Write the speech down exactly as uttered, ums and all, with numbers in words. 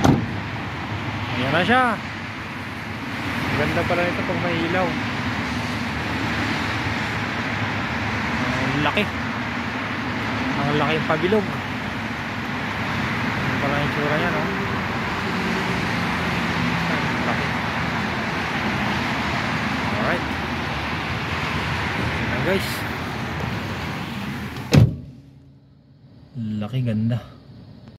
Ayan na siya. Ganda pala nito pag may ilaw. Ang laki. Ang laki yung pabilog. Ano pala yung tsura niya, no? Ang laki. Alright. Ayan guys. Laki, ganda.